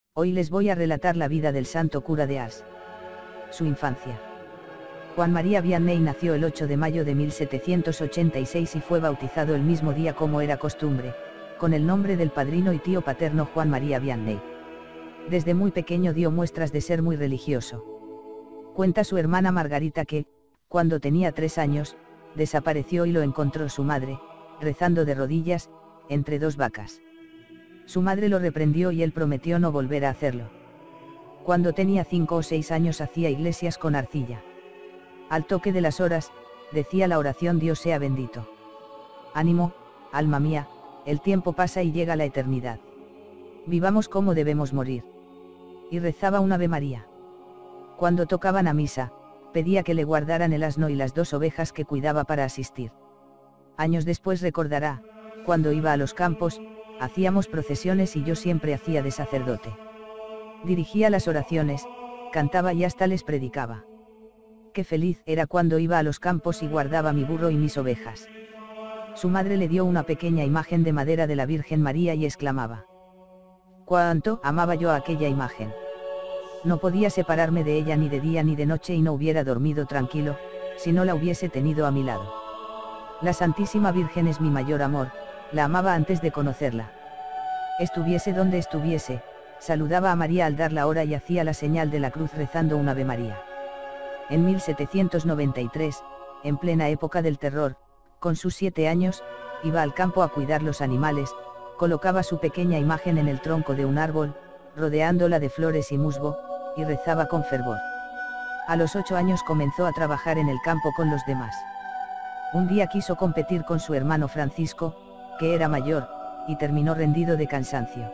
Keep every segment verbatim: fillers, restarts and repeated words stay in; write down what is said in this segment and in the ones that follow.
Hoy les voy a relatar la vida del santo cura de Ars. Su infancia. Juan María Vianney nació el ocho de mayo de mil setecientos ochenta y seis y fue bautizado el mismo día como era costumbre, con el nombre del padrino y tío paterno Juan María Vianney. Desde muy pequeño dio muestras de ser muy religioso. Cuenta su hermana Margarita que, cuando tenía tres años, desapareció y lo encontró su madre, rezando de rodillas, entre dos vacas. Su madre lo reprendió y él prometió no volver a hacerlo. Cuando tenía cinco o seis años hacía iglesias con arcilla. Al toque de las horas, decía la oración Dios sea bendito. Ánimo, alma mía, el tiempo pasa y llega la eternidad. Vivamos como debemos morir. Y rezaba un Ave María. Cuando tocaban a misa, pedía que le guardaran el asno y las dos ovejas que cuidaba para asistir. Años después recordará, cuando iba a los campos, hacíamos procesiones y yo siempre hacía de sacerdote. Dirigía las oraciones, cantaba y hasta les predicaba. Qué feliz era cuando iba a los campos y guardaba mi burro y mis ovejas. Su madre le dio una pequeña imagen de madera de la Virgen María y exclamaba: cuánto amaba yo a aquella imagen. No podía separarme de ella ni de día ni de noche y no hubiera dormido tranquilo, si no la hubiese tenido a mi lado. La Santísima Virgen es mi mayor amor, la amaba antes de conocerla. Estuviese donde estuviese, saludaba a María al dar la hora y hacía la señal de la cruz rezando un Ave María. En mil setecientos noventa y tres, en plena época del terror, con sus siete años, iba al campo a cuidar los animales, colocaba su pequeña imagen en el tronco de un árbol, rodeándola de flores y musgo, y rezaba con fervor. A los ocho años comenzó a trabajar en el campo con los demás. Un día quiso competir con su hermano Francisco, que era mayor, y terminó rendido de cansancio.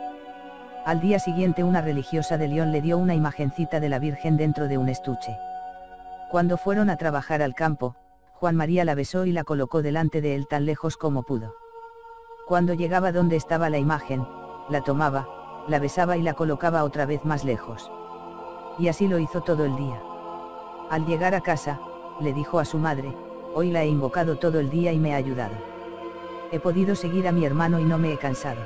Al día siguiente una religiosa de León le dio una imagencita de la Virgen dentro de un estuche. Cuando fueron a trabajar al campo, Juan María la besó y la colocó delante de él tan lejos como pudo. Cuando llegaba donde estaba la imagen, la tomaba, la besaba y la colocaba otra vez más lejos. Y así lo hizo todo el día. Al llegar a casa, le dijo a su madre: hoy la he invocado todo el día y me ha ayudado. He podido seguir a mi hermano y no me he cansado.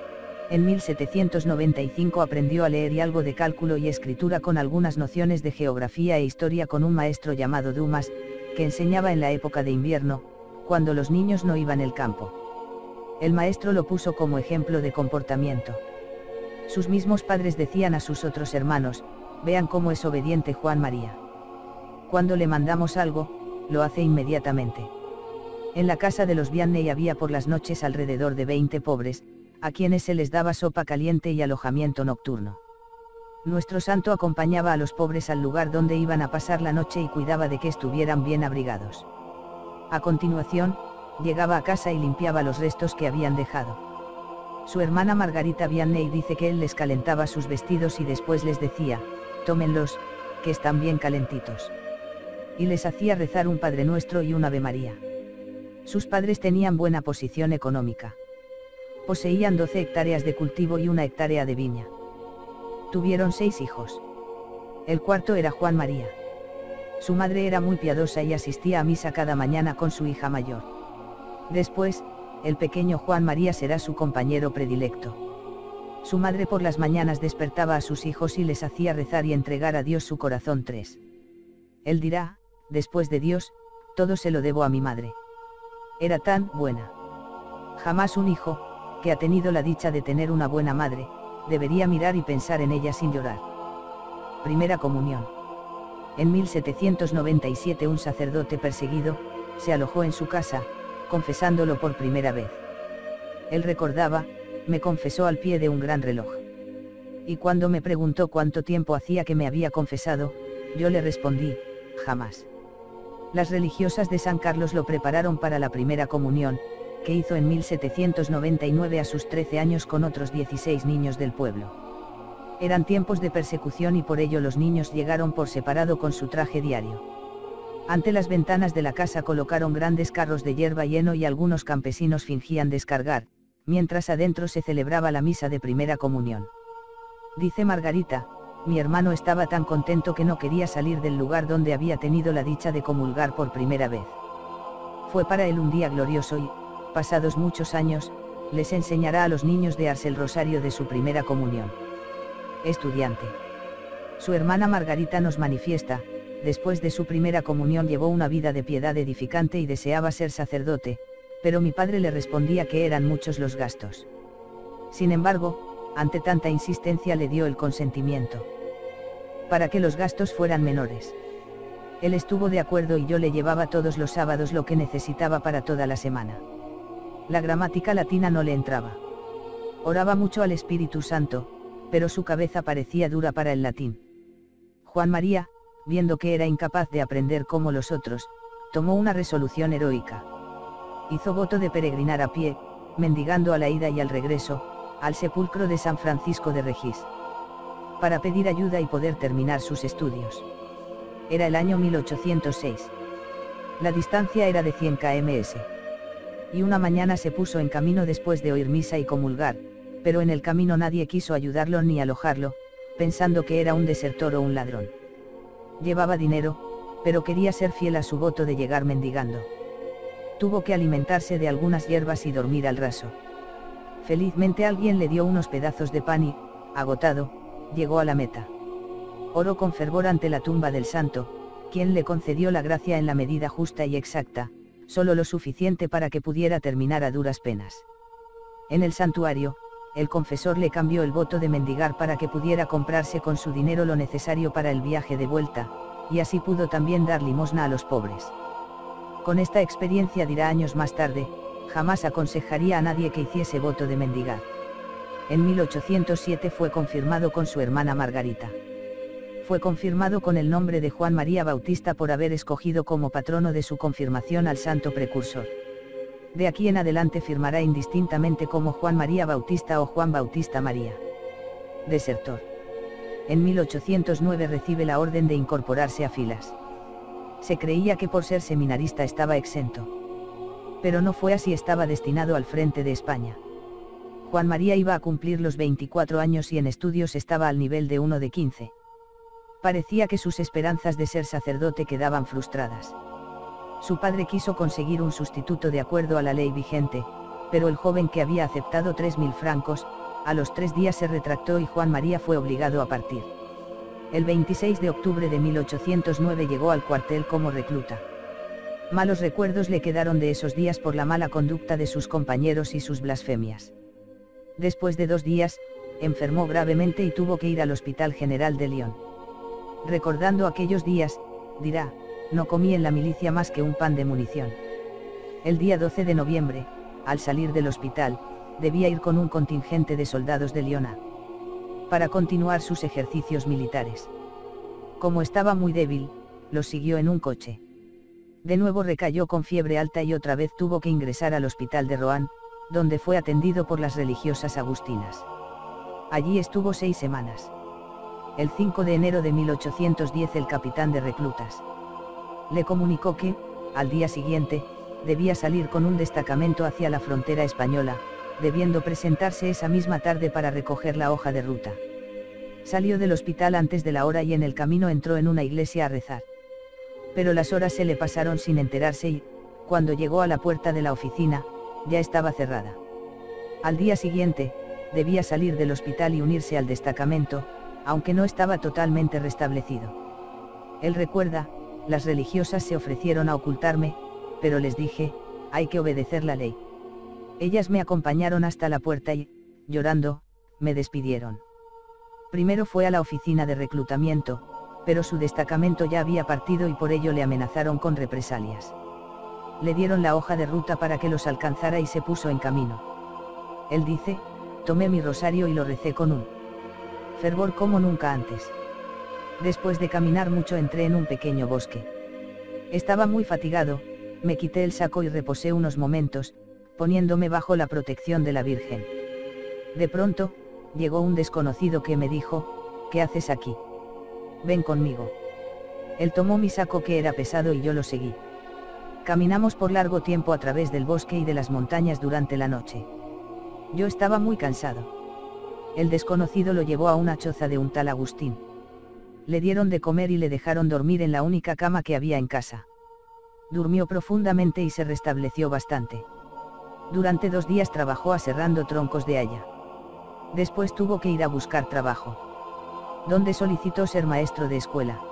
En mil setecientos noventa y cinco aprendió a leer y algo de cálculo y escritura con algunas nociones de geografía e historia con un maestro llamado Dumas, que enseñaba en la época de invierno, cuando los niños no iban al campo. El maestro lo puso como ejemplo de comportamiento. Sus mismos padres decían a sus otros hermanos: vean cómo es obediente Juan María. Cuando le mandamos algo, lo hace inmediatamente. En la casa de los Vianney había por las noches alrededor de veinte pobres, a quienes se les daba sopa caliente y alojamiento nocturno. Nuestro santo acompañaba a los pobres al lugar donde iban a pasar la noche y cuidaba de que estuvieran bien abrigados. A continuación, llegaba a casa y limpiaba los restos que habían dejado. Su hermana Margarita Vianney dice que él les calentaba sus vestidos y después les decía: tómenlos, que están bien calentitos. Y les hacía rezar un Padre Nuestro y un Ave María. Sus padres tenían buena posición económica. Poseían doce hectáreas de cultivo y una hectárea de viña. Tuvieron seis hijos. El cuarto era Juan María. Su madre era muy piadosa y asistía a misa cada mañana con su hija mayor. Después, el pequeño Juan María será su compañero predilecto. Su madre por las mañanas despertaba a sus hijos y les hacía rezar y entregar a Dios su corazón. tres. Él dirá: después de Dios, todo se lo debo a mi madre. Era tan buena. Jamás un hijo, que ha tenido la dicha de tener una buena madre, debería mirar y pensar en ella sin llorar. Primera comunión. En mil setecientos noventa y siete un sacerdote perseguido, se alojó en su casa, confesándolo por primera vez. Él recordaba: me confesó al pie de un gran reloj. Y cuando me preguntó cuánto tiempo hacía que me había confesado, yo le respondí: jamás. Las religiosas de San Carlos lo prepararon para la primera comunión, que hizo en mil setecientos noventa y nueve a sus trece años con otros dieciséis niños del pueblo. Eran tiempos de persecución y por ello los niños llegaron por separado con su traje diario. Ante las ventanas de la casa colocaron grandes carros de hierba y heno y algunos campesinos fingían descargar, mientras adentro se celebraba la misa de primera comunión. Dice Margarita: mi hermano estaba tan contento que no quería salir del lugar donde había tenido la dicha de comulgar por primera vez. Fue para él un día glorioso y, pasados muchos años, les enseñará a los niños de Ars el rosario de su primera comunión. estudiante. Su hermana Margarita nos manifiesta, después de su primera comunión llevó una vida de piedad edificante y deseaba ser sacerdote, pero mi padre le respondía que eran muchos los gastos. Sin embargo, ante tanta insistencia le dio el consentimiento, para que los gastos fueran menores. Él estuvo de acuerdo y yo le llevaba todos los sábados lo que necesitaba para toda la semana. La gramática latina no le entraba. Oraba mucho al Espíritu Santo, pero su cabeza parecía dura para el latín. Juan María, viendo que era incapaz de aprender como los otros, tomó una resolución heroica. Hizo voto de peregrinar a pie, mendigando a la ida y al regreso, al sepulcro de San Francisco de Regis, para pedir ayuda y poder terminar sus estudios. Era el año mil ochocientos seis. La distancia era de cien kilómetros. Y una mañana se puso en camino después de oír misa y comulgar, pero en el camino nadie quiso ayudarlo ni alojarlo, pensando que era un desertor o un ladrón. Llevaba dinero, pero quería ser fiel a su voto de llegar mendigando. Tuvo que alimentarse de algunas hierbas y dormir al raso. Felizmente alguien le dio unos pedazos de pan y, agotado, llegó a la meta. Oró con fervor ante la tumba del santo, quien le concedió la gracia en la medida justa y exacta, solo lo suficiente para que pudiera terminar a duras penas. En el santuario, el confesor le cambió el voto de mendigar para que pudiera comprarse con su dinero lo necesario para el viaje de vuelta, y así pudo también dar limosna a los pobres. Con esta experiencia dirá años más tarde, jamás aconsejaría a nadie que hiciese voto de mendigar. En mil ochocientos siete fue confirmado con su hermana Margarita. Fue confirmado con el nombre de Juan María Bautista por haber escogido como patrono de su confirmación al santo precursor. De aquí en adelante firmará indistintamente como Juan María Bautista o Juan Bautista María. Desertor. En mil ochocientos nueve recibe la orden de incorporarse a filas. Se creía que por ser seminarista estaba exento. Pero no fue así, estaba destinado al frente de España. Juan María iba a cumplir los veinticuatro años y en estudios estaba al nivel de uno de quince. Parecía que sus esperanzas de ser sacerdote quedaban frustradas. Su padre quiso conseguir un sustituto de acuerdo a la ley vigente, pero el joven, que había aceptado tres mil francos, a los tres días se retractó y Juan María fue obligado a partir. El veintiséis de octubre de mil ochocientos nueve llegó al cuartel como recluta. Malos recuerdos le quedaron de esos días por la mala conducta de sus compañeros y sus blasfemias. Después de dos días, enfermó gravemente y tuvo que ir al Hospital General de Lyon. Recordando aquellos días, dirá: no comí en la milicia más que un pan de munición. El día doce de noviembre, al salir del hospital, debía ir con un contingente de soldados de Lyon para continuar sus ejercicios militares. Como estaba muy débil, los siguió en un coche. De nuevo recayó con fiebre alta y otra vez tuvo que ingresar al hospital de Roanne, donde fue atendido por las religiosas agustinas. Allí estuvo seis semanas. El cinco de enero de mil ochocientos diez el capitán de reclutas le comunicó que, al día siguiente, debía salir con un destacamento hacia la frontera española, debiendo presentarse esa misma tarde para recoger la hoja de ruta. Salió del hospital antes de la hora y en el camino entró en una iglesia a rezar. Pero las horas se le pasaron sin enterarse y, cuando llegó a la puerta de la oficina, ya estaba cerrada. Al día siguiente, debía salir del hospital y unirse al destacamento, aunque no estaba totalmente restablecido. Él recuerda: las religiosas se ofrecieron a ocultarme, pero les dije, hay que obedecer la ley. Ellas me acompañaron hasta la puerta y, llorando, me despidieron. Primero fue a la oficina de reclutamiento, pero su destacamento ya había partido y por ello le amenazaron con represalias. Le dieron la hoja de ruta para que los alcanzara y se puso en camino. Él dice: tomé mi rosario y lo recé con un fervor como nunca antes. Después de caminar mucho entré en un pequeño bosque. Estaba muy fatigado, me quité el saco y reposé unos momentos, poniéndome bajo la protección de la Virgen. De pronto, llegó un desconocido que me dijo: ¿qué haces aquí? Ven conmigo. Él tomó mi saco, que era pesado, y yo lo seguí. Caminamos por largo tiempo a través del bosque y de las montañas durante la noche. Yo estaba muy cansado. El desconocido lo llevó a una choza de un tal Agustín. Le dieron de comer y le dejaron dormir en la única cama que había en casa. Durmió profundamente y se restableció bastante. Durante dos días trabajó aserrando troncos de haya. Después tuvo que ir a buscar trabajo. donde solicitó ser maestro de escuela.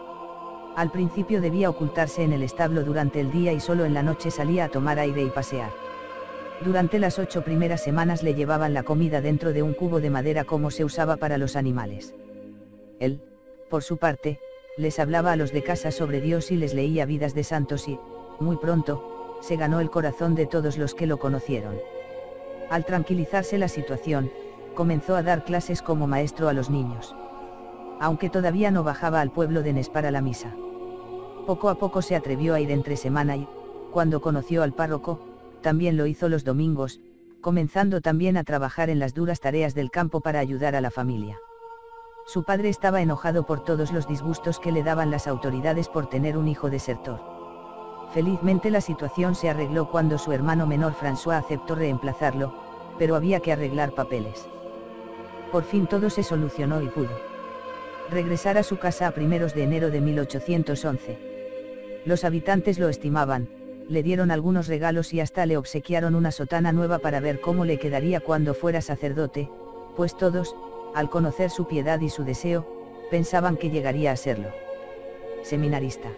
Al principio debía ocultarse en el establo durante el día y solo en la noche salía a tomar aire y pasear. Durante las ocho primeras semanas le llevaban la comida dentro de un cubo de madera como se usaba para los animales. Él, por su parte, les hablaba a los de casa sobre Dios y les leía vidas de santos y, muy pronto, se ganó el corazón de todos los que lo conocieron. Al tranquilizarse la situación, comenzó a dar clases como maestro a los niños. Aunque todavía no bajaba al pueblo de Nez para la misa. Poco a poco se atrevió a ir entre semana y, cuando conoció al párroco, también lo hizo los domingos, comenzando también a trabajar en las duras tareas del campo para ayudar a la familia. Su padre estaba enojado por todos los disgustos que le daban las autoridades por tener un hijo desertor. Felizmente la situación se arregló cuando su hermano menor François aceptó reemplazarlo, pero había que arreglar papeles. Por fin todo se solucionó y pudo regresar a su casa a primeros de enero de mil ochocientos once. Los habitantes lo estimaban, le dieron algunos regalos y hasta le obsequiaron una sotana nueva para ver cómo le quedaría cuando fuera sacerdote, pues todos, al conocer su piedad y su deseo, pensaban que llegaría a serlo. Seminarista.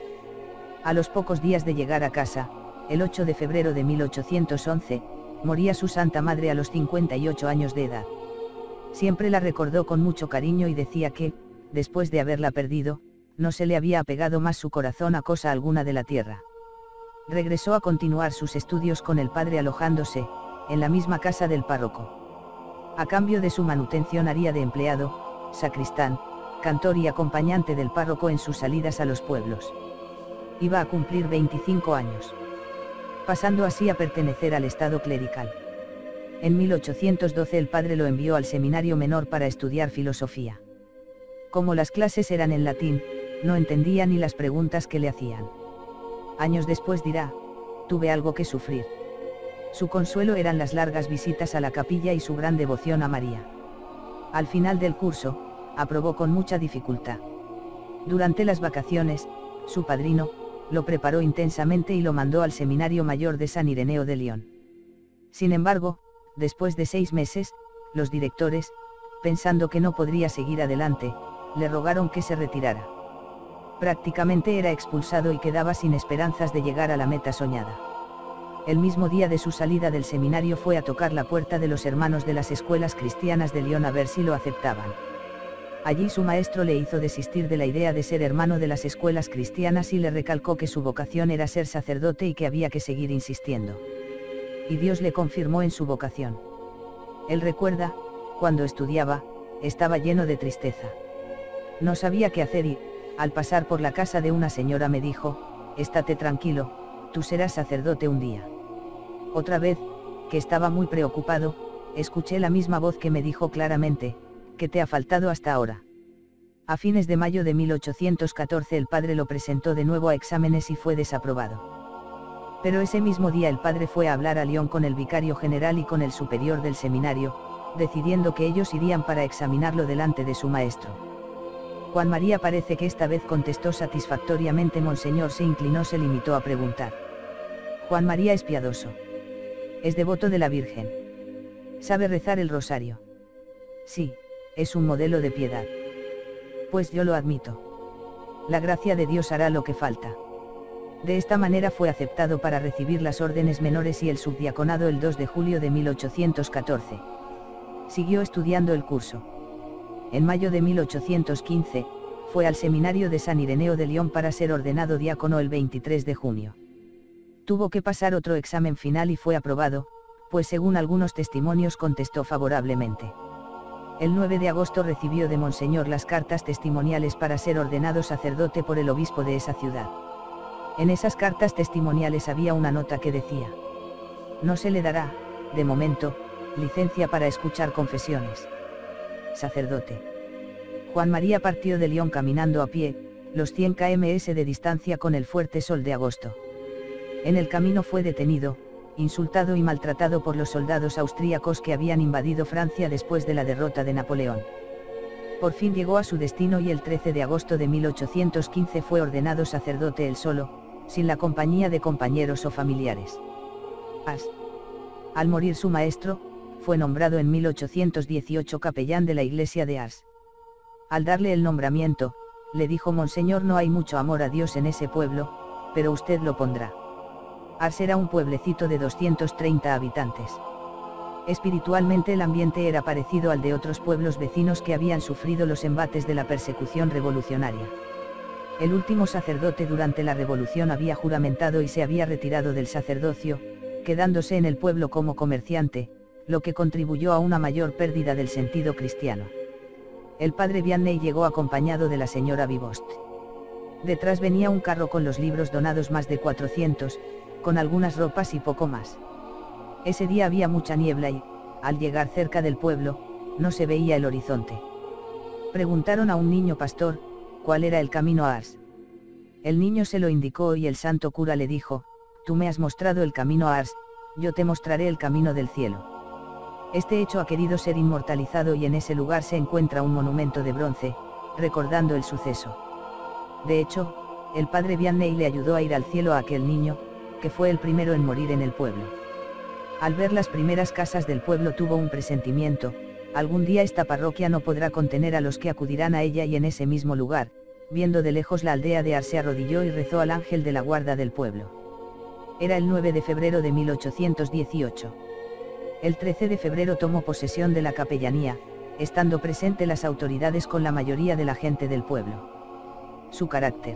A los pocos días de llegar a casa, el ocho de febrero de mil ochocientos once, moría su Santa Madre a los cincuenta y ocho años de edad. Siempre la recordó con mucho cariño y decía que, después de haberla perdido, no se le había apegado más su corazón a cosa alguna de la tierra. Regresó a continuar sus estudios con el padre alojándose, en la misma casa del párroco. A cambio de su manutención haría de empleado, sacristán, cantor y acompañante del párroco en sus salidas a los pueblos. Iba a cumplir veinticinco años. Pasando así a pertenecer al estado clerical. En mil ochocientos doce el padre lo envió al seminario menor para estudiar filosofía. Como las clases eran en latín, no entendía ni las preguntas que le hacían. Años después dirá, tuve algo que sufrir. Su consuelo eran las largas visitas a la capilla y su gran devoción a María. Al final del curso, aprobó con mucha dificultad. Durante las vacaciones, su padrino, lo preparó intensamente y lo mandó al Seminario Mayor de San Ireneo de León. Sin embargo, después de seis meses, los directores, pensando que no podría seguir adelante, le rogaron que se retirara. Prácticamente era expulsado y quedaba sin esperanzas de llegar a la meta soñada. El mismo día de su salida del seminario fue a tocar la puerta de los hermanos de las escuelas cristianas de León a ver si lo aceptaban. Allí su maestro le hizo desistir de la idea de ser hermano de las escuelas cristianas y le recalcó que su vocación era ser sacerdote y que había que seguir insistiendo. Y Dios le confirmó en su vocación. Él recuerda, cuando estudiaba, estaba lleno de tristeza. No sabía qué hacer y, al pasar por la casa de una señora me dijo, estate tranquilo, tú serás sacerdote un día. Otra vez, que estaba muy preocupado, escuché la misma voz que me dijo claramente, ¿qué te ha faltado hasta ahora? A fines de mayo de mil ochocientos catorce el padre lo presentó de nuevo a exámenes y fue desaprobado. Pero ese mismo día el padre fue a hablar a León con el vicario general y con el superior del seminario, decidiendo que ellos irían para examinarlo delante de su maestro. Juan María parece que esta vez contestó satisfactoriamente. Monseñor se inclinó, se limitó a preguntar. Juan María es piadoso. Es devoto de la Virgen. ¿Sabe rezar el rosario? Sí, es un modelo de piedad. Pues yo lo admito. La gracia de Dios hará lo que falta. De esta manera fue aceptado para recibir las órdenes menores y el subdiaconado el dos de julio de mil ochocientos catorce. Siguió estudiando el curso. En mayo de mil ochocientos quince, fue al seminario de San Ireneo de León para ser ordenado diácono el veintitrés de junio. Tuvo que pasar otro examen final y fue aprobado, pues según algunos testimonios contestó favorablemente. El nueve de agosto recibió de Monseñor las cartas testimoniales para ser ordenado sacerdote por el obispo de esa ciudad. En esas cartas testimoniales había una nota que decía: no se le dará, de momento, licencia para escuchar confesiones. Sacerdote. Juan María partió de León caminando a pie, los cien kilómetros de distancia con el fuerte sol de agosto. En el camino fue detenido, insultado y maltratado por los soldados austríacos que habían invadido Francia después de la derrota de Napoleón. Por fin llegó a su destino y el trece de agosto de mil ochocientos quince fue ordenado sacerdote él solo, sin la compañía de compañeros o familiares. As. Al morir su maestro, fue nombrado en mil ochocientos dieciocho capellán de la iglesia de Ars. Al darle el nombramiento, le dijo: Monseñor, no hay mucho amor a Dios en ese pueblo, pero usted lo pondrá. Ars era un pueblecito de doscientos treinta habitantes. Espiritualmente el ambiente era parecido al de otros pueblos vecinos que habían sufrido los embates de la persecución revolucionaria. El último sacerdote durante la revolución había juramentado y se había retirado del sacerdocio, quedándose en el pueblo como comerciante, lo que contribuyó a una mayor pérdida del sentido cristiano. El padre Vianney llegó acompañado de la señora Vivost. Detrás venía un carro con los libros donados, más de cuatrocientos, con algunas ropas y poco más. Ese día había mucha niebla y, al llegar cerca del pueblo, no se veía el horizonte. Preguntaron a un niño pastor, cuál era el camino a Ars. El niño se lo indicó y el santo cura le dijo: tú me has mostrado el camino a Ars, yo te mostraré el camino del cielo. Este hecho ha querido ser inmortalizado y en ese lugar se encuentra un monumento de bronce, recordando el suceso. De hecho, el padre Vianney le ayudó a ir al cielo a aquel niño, que fue el primero en morir en el pueblo. Al ver las primeras casas del pueblo tuvo un presentimiento: algún día esta parroquia no podrá contener a los que acudirán a ella, y en ese mismo lugar, viendo de lejos la aldea de Ars, se arrodilló y rezó al ángel de la guarda del pueblo. Era el nueve de febrero de mil ochocientos dieciocho. El trece de febrero tomó posesión de la capellanía, estando presente las autoridades con la mayoría de la gente del pueblo. Su carácter.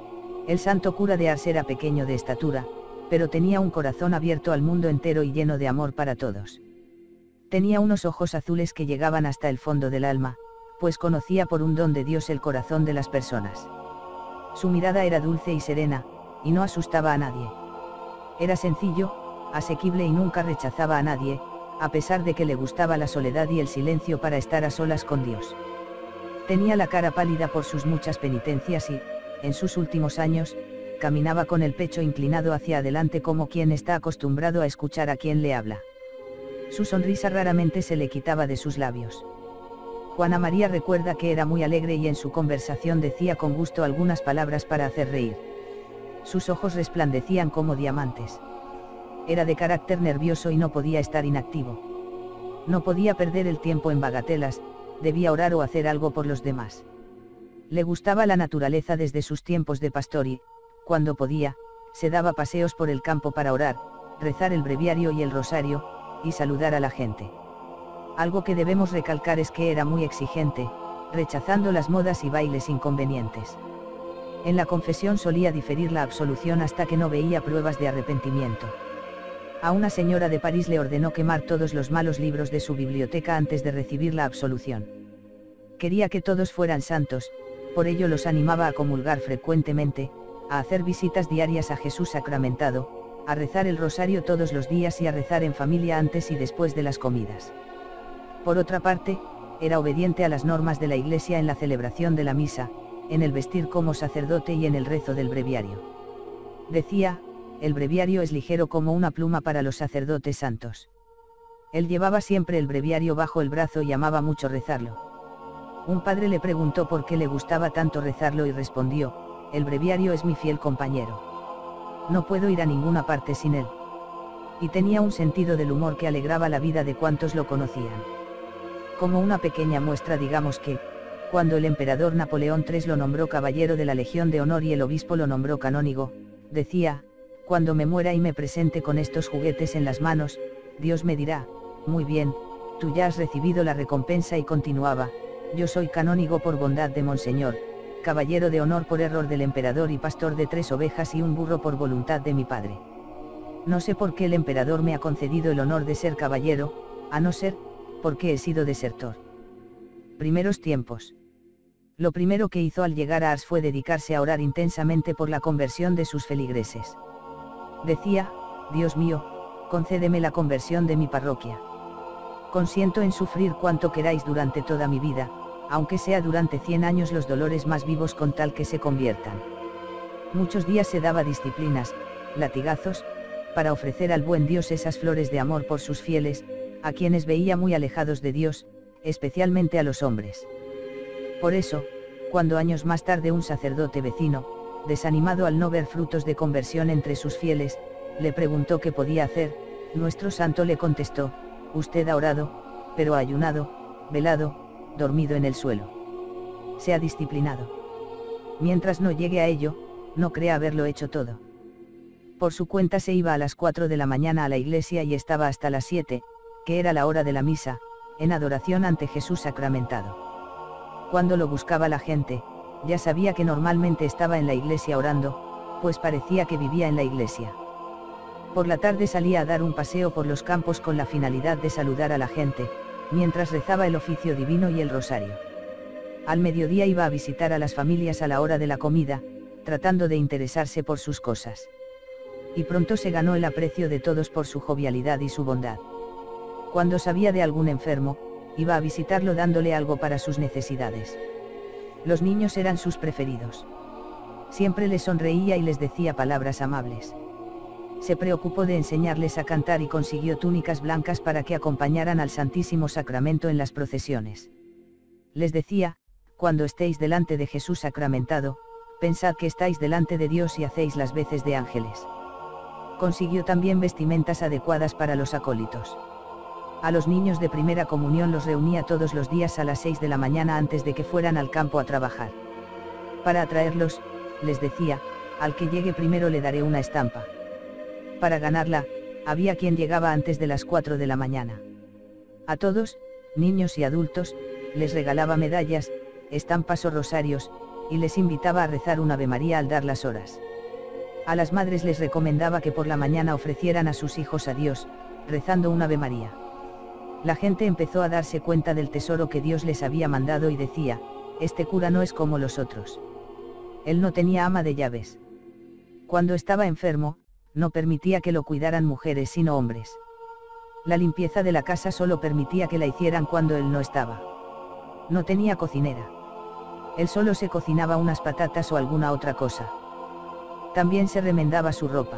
El santo cura de Ars era pequeño de estatura, pero tenía un corazón abierto al mundo entero y lleno de amor para todos. Tenía unos ojos azules que llegaban hasta el fondo del alma, pues conocía por un don de Dios el corazón de las personas. Su mirada era dulce y serena, y no asustaba a nadie. Era sencillo, asequible y nunca rechazaba a nadie, a pesar de que le gustaba la soledad y el silencio para estar a solas con Dios. Tenía la cara pálida por sus muchas penitencias y, en sus últimos años, caminaba con el pecho inclinado hacia adelante como quien está acostumbrado a escuchar a quien le habla. Su sonrisa raramente se le quitaba de sus labios. Juana María recuerda que era muy alegre y en su conversación decía con gusto algunas palabras para hacer reír. Sus ojos resplandecían como diamantes. Era de carácter nervioso y no podía estar inactivo. No podía perder el tiempo en bagatelas, debía orar o hacer algo por los demás. Le gustaba la naturaleza desde sus tiempos de pastor y, cuando podía, se daba paseos por el campo para orar, rezar el breviario y el rosario, y saludar a la gente. Algo que debemos recalcar es que era muy exigente, rechazando las modas y bailes inconvenientes. En la confesión solía diferir la absolución hasta que no veía pruebas de arrepentimiento. A una señora de París le ordenó quemar todos los malos libros de su biblioteca antes de recibir la absolución. Quería que todos fueran santos, por ello los animaba a comulgar frecuentemente, a hacer visitas diarias a Jesús sacramentado, a rezar el rosario todos los días y a rezar en familia antes y después de las comidas. Por otra parte, era obediente a las normas de la Iglesia en la celebración de la misa, en el vestir como sacerdote y en el rezo del breviario. Decía: el breviario es ligero como una pluma para los sacerdotes santos. Él llevaba siempre el breviario bajo el brazo y amaba mucho rezarlo. Un padre le preguntó por qué le gustaba tanto rezarlo y respondió: el breviario es mi fiel compañero. No puedo ir a ninguna parte sin él. Y tenía un sentido del humor que alegraba la vida de cuantos lo conocían. Como una pequeña muestra, digamos que, cuando el emperador Napoleón tercero lo nombró caballero de la Legión de Honor y el obispo lo nombró canónigo, decía: cuando me muera y me presente con estos juguetes en las manos, Dios me dirá: muy bien, tú ya has recibido la recompensa, y continuaba: yo soy canónigo por bondad de Monseñor, caballero de honor por error del emperador y pastor de tres ovejas y un burro por voluntad de mi padre. No sé por qué el emperador me ha concedido el honor de ser caballero, a no ser, porque he sido desertor. Primeros tiempos. Lo primero que hizo al llegar a Ars fue dedicarse a orar intensamente por la conversión de sus feligreses. Decía: Dios mío, concédeme la conversión de mi parroquia. Consiento en sufrir cuanto queráis durante toda mi vida, aunque sea durante cien años los dolores más vivos, con tal que se conviertan. Muchos días se daba disciplinas, latigazos, para ofrecer al buen Dios esas flores de amor por sus fieles, a quienes veía muy alejados de Dios, especialmente a los hombres. Por eso, cuando años más tarde un sacerdote vecino, desanimado al no ver frutos de conversión entre sus fieles, le preguntó qué podía hacer, nuestro santo le contestó: usted ha orado, pero ha ayunado, velado, dormido en el suelo. sea disciplinado. Mientras no llegue a ello, no crea haberlo hecho todo. Por su cuenta se iba a las cuatro de la mañana a la iglesia y estaba hasta las siete, que era la hora de la misa, en adoración ante Jesús sacramentado. Cuando lo buscaba la gente, ya sabía que normalmente estaba en la iglesia orando, pues parecía que vivía en la iglesia. Por la tarde salía a dar un paseo por los campos con la finalidad de saludar a la gente, mientras rezaba el oficio divino y el rosario. Al mediodía iba a visitar a las familias a la hora de la comida, tratando de interesarse por sus cosas. Y pronto se ganó el aprecio de todos por su jovialidad y su bondad. Cuando sabía de algún enfermo, iba a visitarlo dándole algo para sus necesidades. Los niños eran sus preferidos. Siempre les sonreía y les decía palabras amables. Se preocupó de enseñarles a cantar y consiguió túnicas blancas para que acompañaran al Santísimo Sacramento en las procesiones. Les decía: cuando estéis delante de Jesús sacramentado, pensad que estáis delante de Dios y hacéis las veces de ángeles. Consiguió también vestimentas adecuadas para los acólitos. A los niños de primera comunión los reunía todos los días a las seis de la mañana antes de que fueran al campo a trabajar. Para atraerlos, les decía: al que llegue primero le daré una estampa. Para ganarla, había quien llegaba antes de las cuatro de la mañana. A todos, niños y adultos, les regalaba medallas, estampas o rosarios, y les invitaba a rezar un Ave María al dar las horas. A las madres les recomendaba que por la mañana ofrecieran a sus hijos a Dios, rezando un Ave María. La gente empezó a darse cuenta del tesoro que Dios les había mandado y decía: este cura no es como los otros. Él no tenía ama de llaves. Cuando estaba enfermo, no permitía que lo cuidaran mujeres sino hombres. La limpieza de la casa solo permitía que la hicieran cuando él no estaba. No tenía cocinera. Él solo se cocinaba unas patatas o alguna otra cosa. También se remendaba su ropa.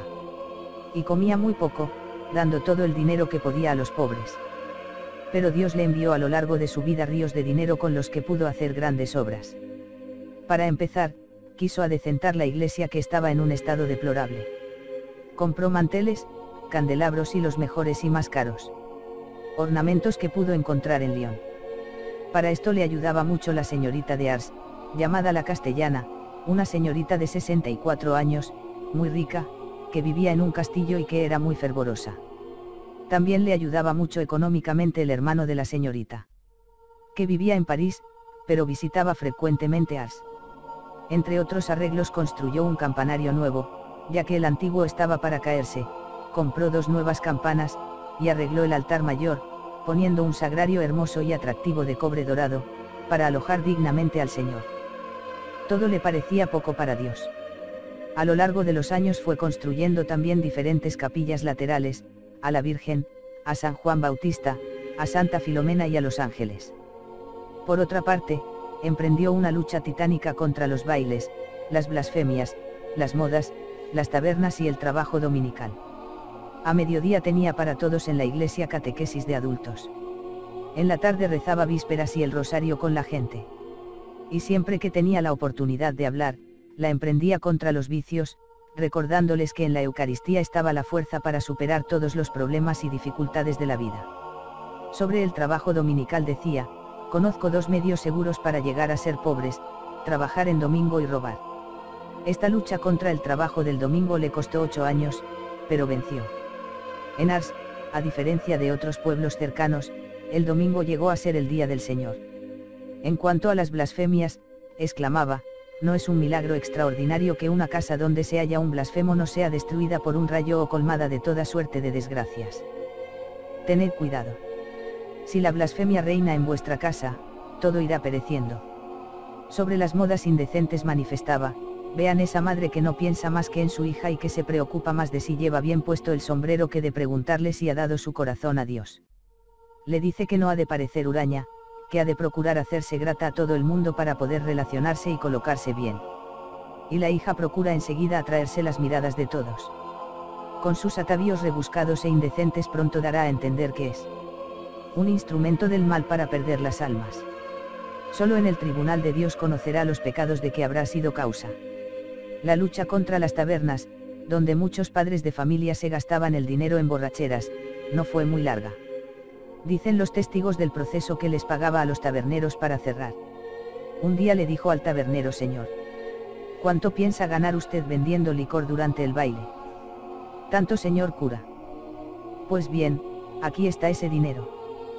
Y comía muy poco, dando todo el dinero que podía a los pobres. Pero Dios le envió a lo largo de su vida ríos de dinero con los que pudo hacer grandes obras. Para empezar, quiso adecentar la iglesia que estaba en un estado deplorable. Compró manteles, candelabros y los mejores y más caros ornamentos que pudo encontrar en Lyon. Para esto le ayudaba mucho la señorita de Ars, llamada la Castellana, una señorita de sesenta y cuatro años, muy rica, que vivía en un castillo y que era muy fervorosa. También le ayudaba mucho económicamente el hermano de la señorita, que vivía en París, pero visitaba frecuentemente Ars. Entre otros arreglos construyó un campanario nuevo, ya que el antiguo estaba para caerse, compró dos nuevas campanas, y arregló el altar mayor, poniendo un sagrario hermoso y atractivo de cobre dorado, para alojar dignamente al Señor. Todo le parecía poco para Dios. A lo largo de los años fue construyendo también diferentes capillas laterales, a la Virgen, a San Juan Bautista, a Santa Filomena y a los ángeles. Por otra parte, emprendió una lucha titánica contra los bailes, las blasfemias, las modas, las tabernas y el trabajo dominical. A mediodía tenía para todos en la iglesia catequesis de adultos. En la tarde rezaba vísperas y el rosario con la gente. Y siempre que tenía la oportunidad de hablar, la emprendía contra los vicios, recordándoles que en la Eucaristía estaba la fuerza para superar todos los problemas y dificultades de la vida. Sobre el trabajo dominical decía: conozco dos medios seguros para llegar a ser pobres, trabajar en domingo y robar. Esta lucha contra el trabajo del domingo le costó ocho años, pero venció. En Ars, a diferencia de otros pueblos cercanos, el domingo llegó a ser el día del Señor. En cuanto a las blasfemias, exclamaba: no es un milagro extraordinario que una casa donde se halla un blasfemo no sea destruida por un rayo o colmada de toda suerte de desgracias. Tened cuidado. Si la blasfemia reina en vuestra casa, todo irá pereciendo. Sobre las modas indecentes manifestaba: vean esa madre que no piensa más que en su hija y que se preocupa más de si lleva bien puesto el sombrero que de preguntarle si ha dado su corazón a Dios. Le dice que no ha de parecer huraña, que ha de procurar hacerse grata a todo el mundo para poder relacionarse y colocarse bien. Y la hija procura enseguida atraerse las miradas de todos. Con sus atavíos rebuscados e indecentes pronto dará a entender que es un instrumento del mal para perder las almas. Solo en el tribunal de Dios conocerá los pecados de que habrá sido causa. La lucha contra las tabernas, donde muchos padres de familia se gastaban el dinero en borracheras, no fue muy larga. Dicen los testigos del proceso que les pagaba a los taberneros para cerrar. Un día le dijo al tabernero: señor, ¿cuánto piensa ganar usted vendiendo licor durante el baile? Tanto, señor cura. Pues bien, aquí está ese dinero.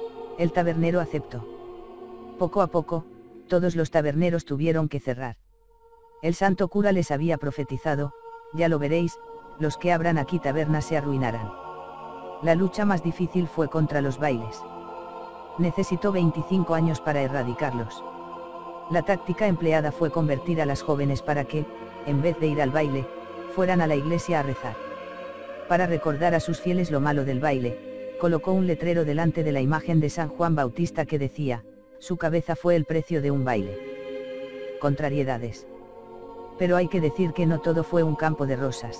El tabernero aceptó. Poco a poco, todos los taberneros tuvieron que cerrar. El santo cura les había profetizado: ya lo veréis, los que abran aquí tabernas se arruinarán. La lucha más difícil fue contra los bailes. Necesitó veinticinco años para erradicarlos. La táctica empleada fue convertir a las jóvenes para que, en vez de ir al baile, fueran a la iglesia a rezar. Para recordar a sus fieles lo malo del baile, colocó un letrero delante de la imagen de San Juan Bautista que decía: su cabeza fue el precio de un baile. Contrariedades. Pero hay que decir que no todo fue un campo de rosas.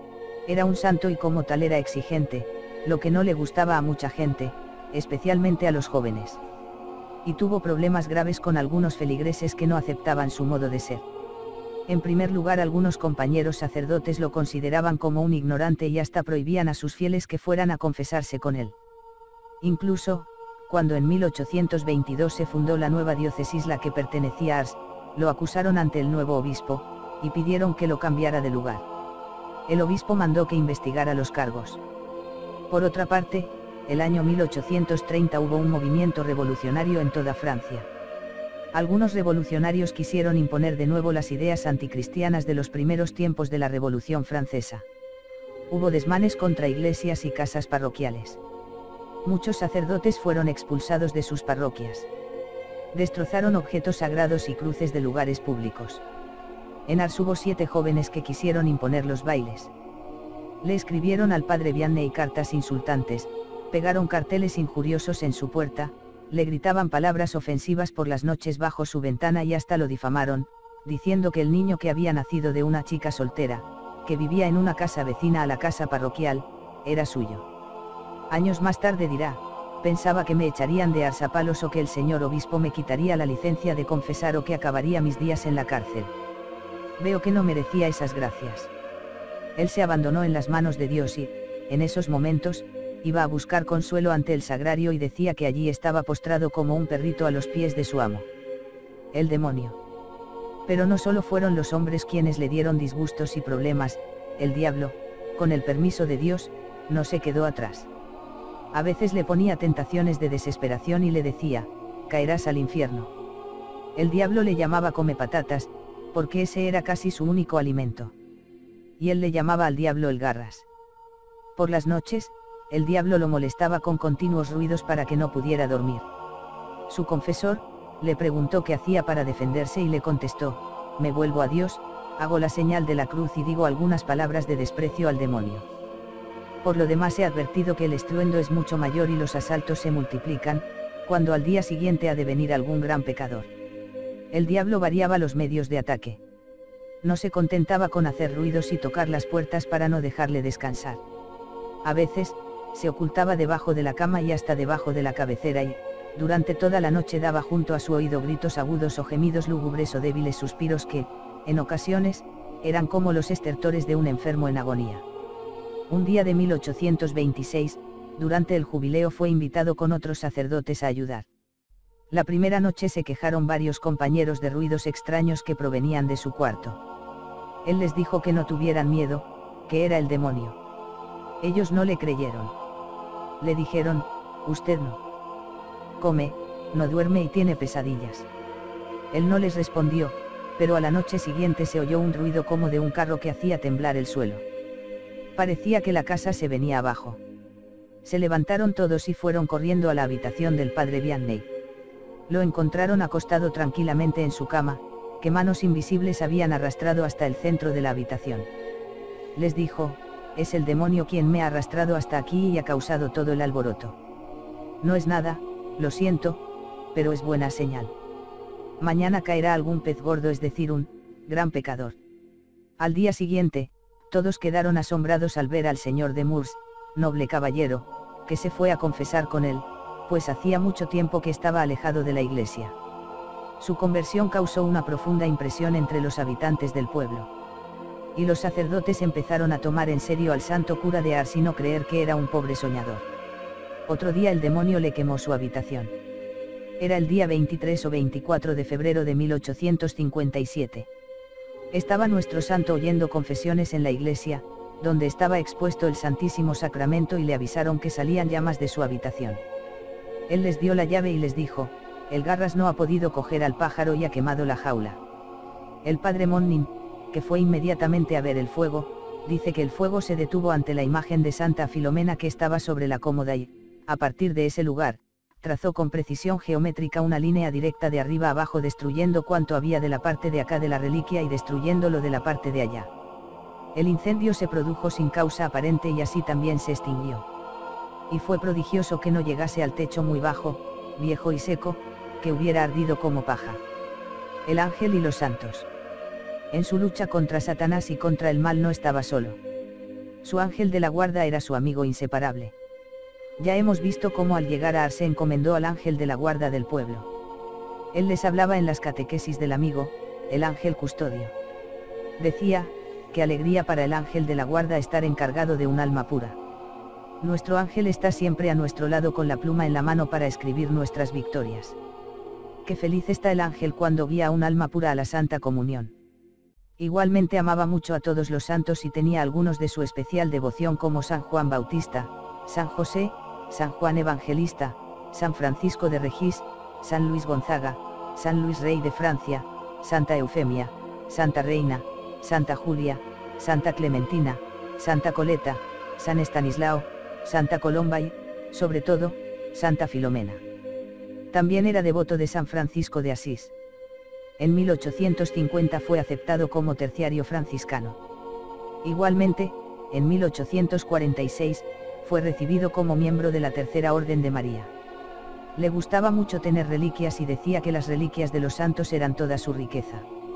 Era un santo y como tal era exigente, lo que no le gustaba a mucha gente, especialmente a los jóvenes. Y tuvo problemas graves con algunos feligreses que no aceptaban su modo de ser. En primer lugar, algunos compañeros sacerdotes lo consideraban como un ignorante y hasta prohibían a sus fieles que fueran a confesarse con él. Incluso, cuando en mil ochocientos veintidós se fundó la nueva diócesis la que pertenecía a Ars, lo acusaron ante el nuevo obispo, y pidieron que lo cambiara de lugar. El obispo mandó que investigara los cargos. Por otra parte, el año mil ochocientos treinta hubo un movimiento revolucionario en toda Francia. Algunos revolucionarios quisieron imponer de nuevo las ideas anticristianas de los primeros tiempos de la Revolución Francesa. Hubo desmanes contra iglesias y casas parroquiales. Muchos sacerdotes fueron expulsados de sus parroquias. Destrozaron objetos sagrados y cruces de lugares públicos. En Ars hubo siete jóvenes que quisieron imponer los bailes. Le escribieron al padre Vianney cartas insultantes, pegaron carteles injuriosos en su puerta, le gritaban palabras ofensivas por las noches bajo su ventana y hasta lo difamaron, diciendo que el niño que había nacido de una chica soltera, que vivía en una casa vecina a la casa parroquial, era suyo. Años más tarde dirá: pensaba que me echarían de Ars a palos o que el señor obispo me quitaría la licencia de confesar o que acabaría mis días en la cárcel. Veo que no merecía esas gracias. Él se abandonó en las manos de Dios y, en esos momentos, iba a buscar consuelo ante el sagrario y decía que allí estaba postrado como un perrito a los pies de su amo. El demonio. Pero no solo fueron los hombres quienes le dieron disgustos y problemas, el diablo, con el permiso de Dios, no se quedó atrás. A veces le ponía tentaciones de desesperación y le decía: caerás al infierno. El diablo le llamaba come patatas, porque ese era casi su único alimento. Y él le llamaba al diablo el garras. Por las noches, el diablo lo molestaba con continuos ruidos para que no pudiera dormir. Su confesor le preguntó qué hacía para defenderse y le contestó: me vuelvo a Dios, hago la señal de la cruz y digo algunas palabras de desprecio al demonio. Por lo demás he advertido que el estruendo es mucho mayor y los asaltos se multiplican, cuando al día siguiente ha de venir algún gran pecador. El diablo variaba los medios de ataque. No se contentaba con hacer ruidos y tocar las puertas para no dejarle descansar. A veces, se ocultaba debajo de la cama y hasta debajo de la cabecera y, durante toda la noche daba junto a su oído gritos agudos o gemidos lúgubres o débiles suspiros que, en ocasiones, eran como los estertores de un enfermo en agonía. Un día de mil ochocientos veintiséis, durante el jubileo fue invitado con otros sacerdotes a ayudar. La primera noche se quejaron varios compañeros de ruidos extraños que provenían de su cuarto. Él les dijo que no tuvieran miedo, que era el demonio. Ellos no le creyeron. Le dijeron: usted no come, no duerme y tiene pesadillas. Él no les respondió, pero a la noche siguiente se oyó un ruido como de un carro que hacía temblar el suelo. Parecía que la casa se venía abajo. Se levantaron todos y fueron corriendo a la habitación del padre Vianney. Lo encontraron acostado tranquilamente en su cama, que manos invisibles habían arrastrado hasta el centro de la habitación. Les dijo: es el demonio quien me ha arrastrado hasta aquí y ha causado todo el alboroto. No es nada, lo siento, pero es buena señal. Mañana caerá algún pez gordo, es decir, un gran pecador. Al día siguiente, todos quedaron asombrados al ver al señor de Mours, noble caballero, que se fue a confesar con él, pues hacía mucho tiempo que estaba alejado de la iglesia. Su conversión causó una profunda impresión entre los habitantes del pueblo. Y los sacerdotes empezaron a tomar en serio al santo cura de Ars y no creer que era un pobre soñador. Otro día el demonio le quemó su habitación. Era el día veintitrés o veinticuatro de febrero de mil ochocientos cincuenta y siete. Estaba nuestro santo oyendo confesiones en la iglesia, donde estaba expuesto el Santísimo Sacramento, y le avisaron que salían llamas de su habitación. Él les dio la llave y les dijo: el Garras no ha podido coger al pájaro y ha quemado la jaula. El padre Monnin, que fue inmediatamente a ver el fuego, dice que el fuego se detuvo ante la imagen de Santa Filomena que estaba sobre la cómoda y, a partir de ese lugar, trazó con precisión geométrica una línea directa de arriba a abajo, destruyendo cuanto había de la parte de acá de la reliquia y destruyendo lo de la parte de allá. El incendio se produjo sin causa aparente y así también se extinguió. Y fue prodigioso que no llegase al techo muy bajo, viejo y seco, que hubiera ardido como paja. El ángel y los santos. En su lucha contra Satanás y contra el mal no estaba solo. Su ángel de la guarda era su amigo inseparable. Ya hemos visto cómo al llegar a Ars se encomendó al ángel de la guarda del pueblo. Él les hablaba en las catequesis del amigo, el ángel custodio. Decía: qué alegría para el ángel de la guarda estar encargado de un alma pura. Nuestro ángel está siempre a nuestro lado con la pluma en la mano para escribir nuestras victorias. Qué feliz está el ángel cuando guía a un alma pura a la Santa Comunión. Igualmente amaba mucho a todos los santos y tenía algunos de su especial devoción, como San Juan Bautista, San José, San Juan Evangelista, San Francisco de Regis, San Luis Gonzaga, San Luis Rey de Francia, Santa Eufemia, Santa Reina, Santa Julia, Santa Clementina, Santa Coleta, San Estanislao, Santa Colomba y, sobre todo, Santa Filomena. También era devoto de San Francisco de Asís. En mil ochocientos cincuenta fue aceptado como terciario franciscano. Igualmente, en mil ochocientos cuarenta y seis, fue recibido como miembro de la Tercera Orden de María. Le gustaba mucho tener reliquias y decía que las reliquias de los santos eran toda su riqueza.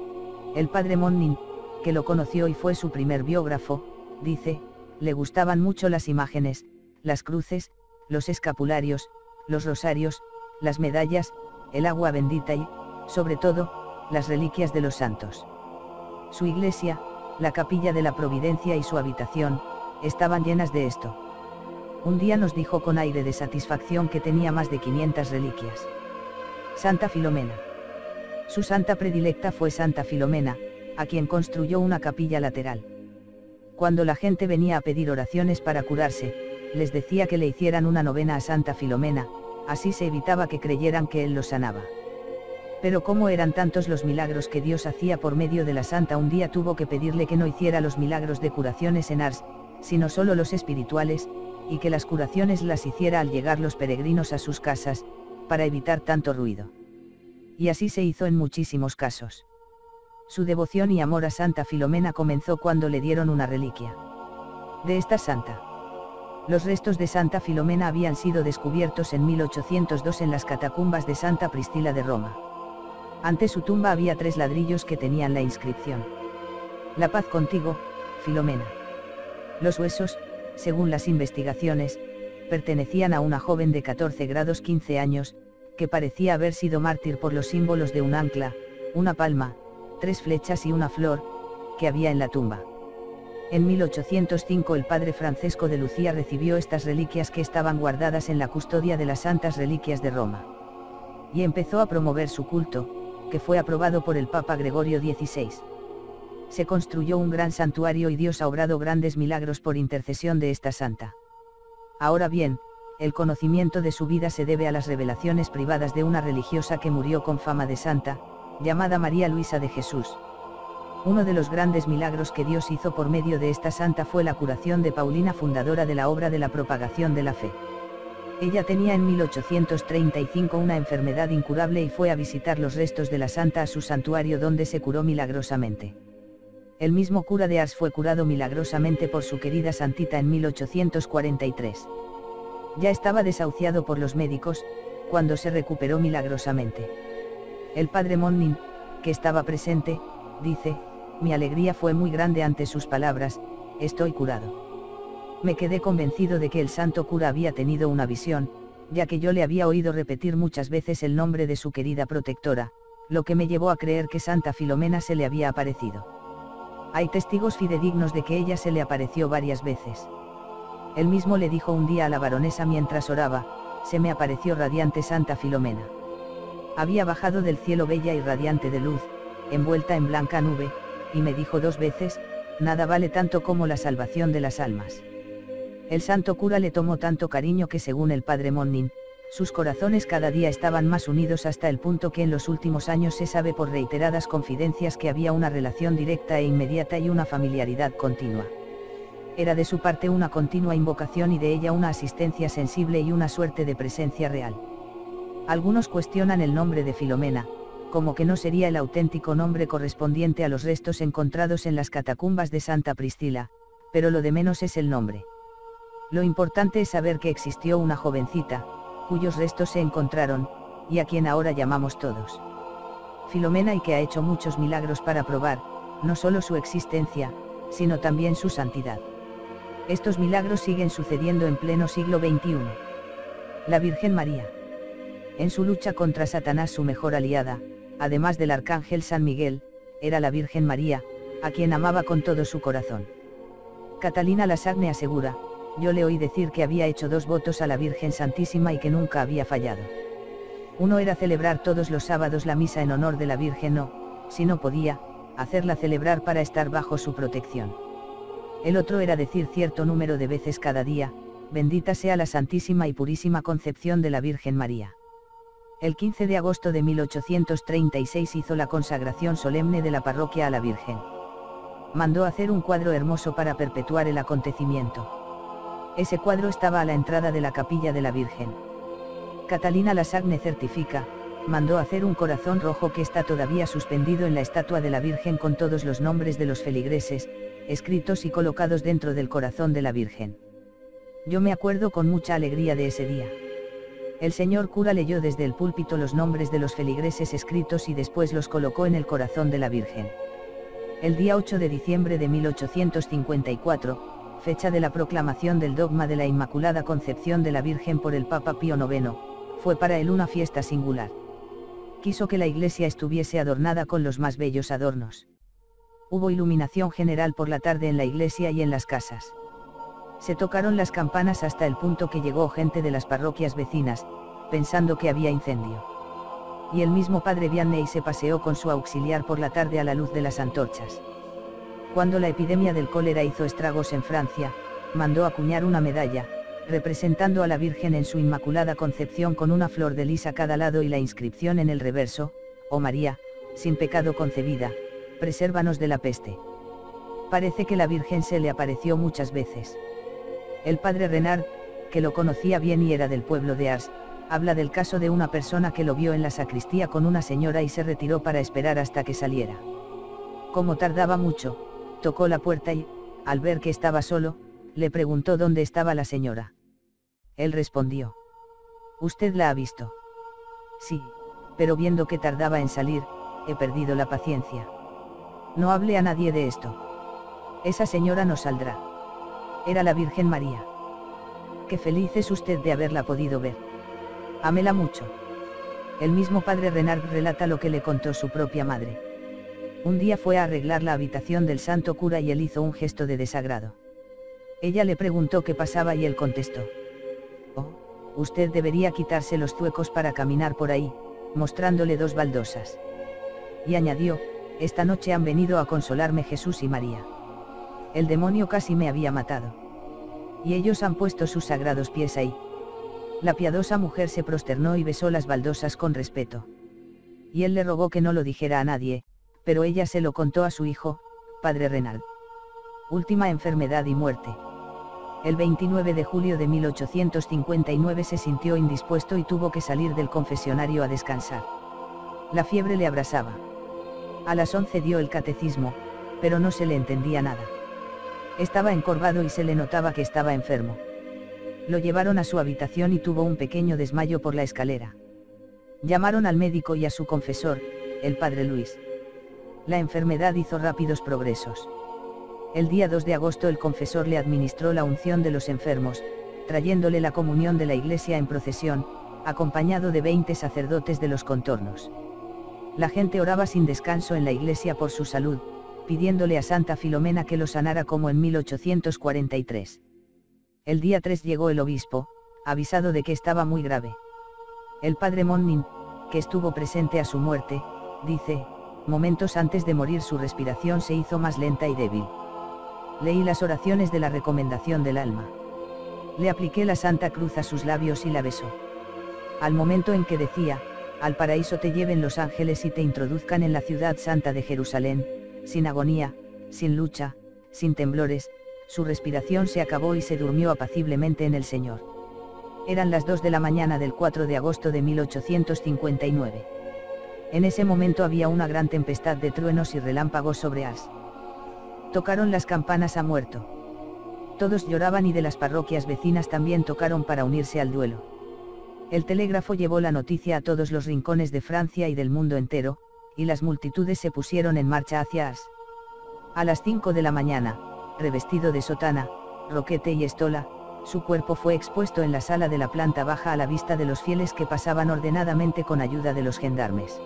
El padre Monnin, que lo conoció y fue su primer biógrafo, dice: le gustaban mucho las imágenes, las cruces, los escapularios, los rosarios, las medallas, el agua bendita y, sobre todo, las reliquias de los santos. Su iglesia, la capilla de la Providencia y su habitación, estaban llenas de esto. Un día nos dijo con aire de satisfacción que tenía más de quinientas reliquias. Santa Filomena. Su santa predilecta fue Santa Filomena, a quien construyó una capilla lateral. Cuando la gente venía a pedir oraciones para curarse, les decía que le hicieran una novena a Santa Filomena, así se evitaba que creyeran que él los sanaba. Pero como eran tantos los milagros que Dios hacía por medio de la santa, un día tuvo que pedirle que no hiciera los milagros de curaciones en Ars, sino solo los espirituales, y que las curaciones las hiciera al llegar los peregrinos a sus casas, para evitar tanto ruido. Y así se hizo en muchísimos casos. Su devoción y amor a Santa Filomena comenzó cuando le dieron una reliquia de esta santa. Los restos de Santa Filomena habían sido descubiertos en mil ochocientos dos en las catacumbas de Santa Priscila de Roma. Ante su tumba había tres ladrillos que tenían la inscripción: La paz contigo, Filomena. Los huesos, según las investigaciones, pertenecían a una joven de catorce grados quince años, que parecía haber sido mártir por los símbolos de un ancla, una palma, tres flechas y una flor, que había en la tumba. En mil ochocientos cinco el padre Francesco de Lucía recibió estas reliquias que estaban guardadas en la custodia de las Santas Reliquias de Roma. Y empezó a promover su culto, que fue aprobado por el Papa Gregorio dieciséis. Se construyó un gran santuario y Dios ha obrado grandes milagros por intercesión de esta santa. Ahora bien, el conocimiento de su vida se debe a las revelaciones privadas de una religiosa que murió con fama de santa, llamada María Luisa de Jesús. Uno de los grandes milagros que Dios hizo por medio de esta santa fue la curación de Paulina, fundadora de la obra de la propagación de la fe. Ella tenía en mil ochocientos treinta y cinco una enfermedad incurable y fue a visitar los restos de la santa a su santuario, donde se curó milagrosamente. El mismo cura de Ars fue curado milagrosamente por su querida santita en mil ochocientos cuarenta y tres. Ya estaba desahuciado por los médicos, cuando se recuperó milagrosamente. El padre Monnin, que estaba presente, dice: mi alegría fue muy grande ante sus palabras: estoy curado. Me quedé convencido de que el santo cura había tenido una visión, ya que yo le había oído repetir muchas veces el nombre de su querida protectora, lo que me llevó a creer que Santa Filomena se le había aparecido. Hay testigos fidedignos de que ella se le apareció varias veces. Él mismo le dijo un día a la baronesa mientras oraba: se me apareció radiante Santa Filomena. Había bajado del cielo bella y radiante de luz, envuelta en blanca nube, y me dijo dos veces: nada vale tanto como la salvación de las almas. El santo cura le tomó tanto cariño que, según el padre Monnin, sus corazones cada día estaban más unidos, hasta el punto que en los últimos años se sabe por reiteradas confidencias que había una relación directa e inmediata y una familiaridad continua. Era de su parte una continua invocación y de ella una asistencia sensible y una suerte de presencia real. Algunos cuestionan el nombre de Filomena, como que no sería el auténtico nombre correspondiente a los restos encontrados en las catacumbas de Santa Priscila, pero lo de menos es el nombre. Lo importante es saber que existió una jovencita, cuyos restos se encontraron, y a quien ahora llamamos todos Filomena, y que ha hecho muchos milagros para probar, no solo su existencia, sino también su santidad. Estos milagros siguen sucediendo en pleno siglo veintiuno. La Virgen María. En su lucha contra Satanás, su mejor aliada, además del arcángel San Miguel, era la Virgen María, a quien amaba con todo su corazón. Catalina Lassagne asegura: yo le oí decir que había hecho dos votos a la Virgen Santísima y que nunca había fallado. Uno era celebrar todos los sábados la misa en honor de la Virgen o, si no podía, hacerla celebrar para estar bajo su protección. El otro era decir cierto número de veces cada día: bendita sea la Santísima y Purísima Concepción de la Virgen María. El quince de agosto de mil ochocientos treinta y seis hizo la consagración solemne de la parroquia a la Virgen. Mandó hacer un cuadro hermoso para perpetuar el acontecimiento. Ese cuadro estaba a la entrada de la capilla de la Virgen. Catalina Lassagne certifica: mandó hacer un corazón rojo que está todavía suspendido en la estatua de la Virgen, con todos los nombres de los feligreses, escritos y colocados dentro del corazón de la Virgen. Yo me acuerdo con mucha alegría de ese día. El señor cura leyó desde el púlpito los nombres de los feligreses escritos y después los colocó en el corazón de la Virgen. El día ocho de diciembre de mil ochocientos cincuenta y cuatro, fecha de la proclamación del dogma de la Inmaculada Concepción de la Virgen por el Papa Pío noveno, fue para él una fiesta singular. Quiso que la iglesia estuviese adornada con los más bellos adornos. Hubo iluminación general por la tarde en la iglesia y en las casas. Se tocaron las campanas hasta el punto que llegó gente de las parroquias vecinas, pensando que había incendio. Y el mismo padre Vianney se paseó con su auxiliar por la tarde a la luz de las antorchas. Cuando la epidemia del cólera hizo estragos en Francia, mandó acuñar una medalla, representando a la Virgen en su Inmaculada Concepción con una flor de lis a cada lado y la inscripción en el reverso: oh María, sin pecado concebida, presérvanos de la peste. Parece que la Virgen se le apareció muchas veces. El padre Renard, que lo conocía bien y era del pueblo de Ars, habla del caso de una persona que lo vio en la sacristía con una señora y se retiró para esperar hasta que saliera. Como tardaba mucho, tocó la puerta y, al ver que estaba solo, le preguntó dónde estaba la señora. Él respondió: ¿usted la ha visto? Sí, pero viendo que tardaba en salir, he perdido la paciencia. No hable a nadie de esto. Esa señora no saldrá. Era la Virgen María. Qué feliz es usted de haberla podido ver. Ámela mucho. El mismo padre Renard relata lo que le contó su propia madre. Un día fue a arreglar la habitación del santo cura y él hizo un gesto de desagrado. Ella le preguntó qué pasaba y él contestó: oh, usted debería quitarse los zuecos para caminar por ahí, mostrándole dos baldosas. Y añadió: esta noche han venido a consolarme Jesús y María. El demonio casi me había matado. Y ellos han puesto sus sagrados pies ahí. La piadosa mujer se prosternó y besó las baldosas con respeto. Y él le rogó que no lo dijera a nadie, pero ella se lo contó a su hijo, padre Renard. Última enfermedad y muerte. El veintinueve de julio de mil ochocientos cincuenta y nueve se sintió indispuesto y tuvo que salir del confesionario a descansar. La fiebre le abrasaba. A las once dio el catecismo, pero no se le entendía nada. Estaba encorvado y se le notaba que estaba enfermo. Lo llevaron a su habitación y tuvo un pequeño desmayo por la escalera. Llamaron al médico y a su confesor, el padre Luis. La enfermedad hizo rápidos progresos. El día dos de agosto el confesor le administró la unción de los enfermos, trayéndole la comunión de la iglesia en procesión, acompañado de veinte sacerdotes de los contornos. La gente oraba sin descanso en la iglesia por su salud, pidiéndole a Santa Filomena que lo sanara como en mil ochocientos cuarenta y tres. El día tres llegó el obispo, avisado de que estaba muy grave. El padre Monnin, que estuvo presente a su muerte, dice: momentos antes de morir su respiración se hizo más lenta y débil. Leí las oraciones de la recomendación del alma. Le apliqué la Santa Cruz a sus labios y la besó. Al momento en que decía: al paraíso te lleven los ángeles y te introduzcan en la ciudad santa de Jerusalén, sin agonía, sin lucha, sin temblores, su respiración se acabó y se durmió apaciblemente en el Señor. Eran las dos de la mañana del cuatro de agosto de mil ochocientos cincuenta y nueve. En ese momento había una gran tempestad de truenos y relámpagos sobre Ars. Tocaron las campanas a muerto. Todos lloraban y de las parroquias vecinas también tocaron para unirse al duelo. El telégrafo llevó la noticia a todos los rincones de Francia y del mundo entero, y las multitudes se pusieron en marcha hacia Ars. A las cinco de la mañana, revestido de sotana, roquete y estola, su cuerpo fue expuesto en la sala de la planta baja a la vista de los fieles que pasaban ordenadamente con ayuda de los gendarmes.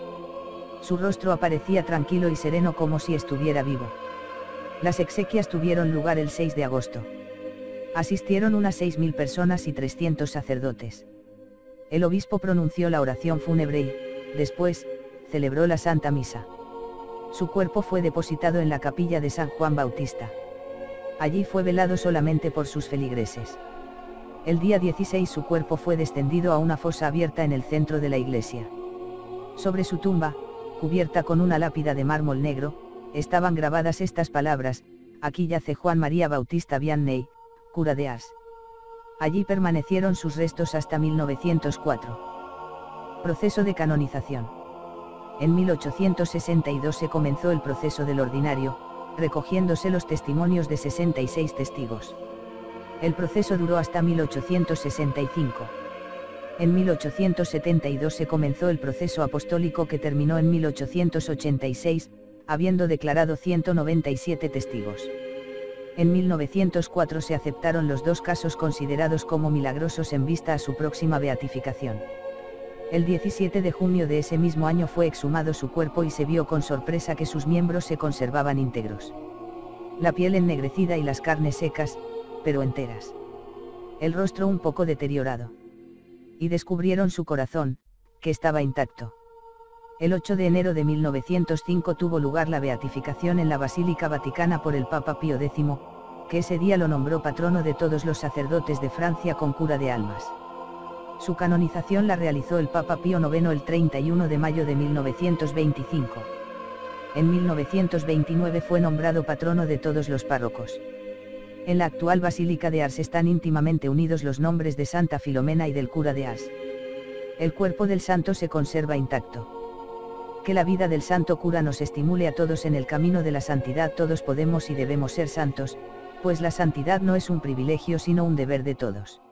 Su rostro aparecía tranquilo y sereno como si estuviera vivo. Las exequias tuvieron lugar el seis de agosto. Asistieron unas seis mil personas y trescientos sacerdotes. El obispo pronunció la oración fúnebre y, después, celebró la Santa Misa. Su cuerpo fue depositado en la capilla de San Juan Bautista. Allí fue velado solamente por sus feligreses. El día dieciséis su cuerpo fue descendido a una fosa abierta en el centro de la iglesia. Sobre su tumba, cubierta con una lápida de mármol negro, estaban grabadas estas palabras: aquí yace Juan María Bautista Vianney, cura de Ars. Allí permanecieron sus restos hasta mil novecientos cuatro. Proceso de canonización. En mil ochocientos sesenta y dos se comenzó el proceso del ordinario, recogiéndose los testimonios de sesenta y seis testigos. El proceso duró hasta mil ochocientos sesenta y cinco. En mil ochocientos setenta y dos se comenzó el proceso apostólico que terminó en mil ochocientos ochenta y seis, habiendo declarado ciento noventa y siete testigos. En mil novecientos cuatro se aceptaron los dos casos considerados como milagrosos en vista a su próxima beatificación. El diecisiete de junio de ese mismo año fue exhumado su cuerpo y se vio con sorpresa que sus miembros se conservaban íntegros. La piel ennegrecida y las carnes secas, pero enteras. El rostro un poco deteriorado. Y descubrieron su corazón, que estaba intacto. El ocho de enero de mil novecientos cinco tuvo lugar la beatificación en la Basílica Vaticana por el Papa Pío décimo, que ese día lo nombró patrono de todos los sacerdotes de Francia con cura de almas. Su canonización la realizó el Papa Pío noveno el treinta y uno de mayo de mil novecientos veinticinco. En mil novecientos veintinueve fue nombrado patrono de todos los párrocos. En la actual Basílica de Ars están íntimamente unidos los nombres de Santa Filomena y del cura de Ars. El cuerpo del santo se conserva intacto. Que la vida del santo cura nos estimule a todos en el camino de la santidad. Todos podemos y debemos ser santos, pues la santidad no es un privilegio sino un deber de todos.